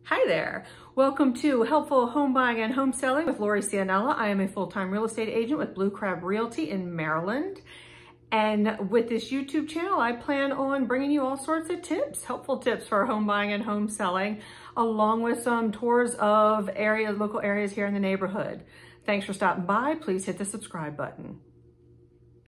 Hi there. Welcome to Helpful Home Buying and Home Selling with Lori Cianella. I am a full-time real estate agent with Blue Crab Realty in Maryland. And with this YouTube channel, I plan on bringing you all sorts of tips, helpful tips for home buying and home selling, along with some tours of local areas here in the neighborhood. Thanks for stopping by. Please hit the subscribe button.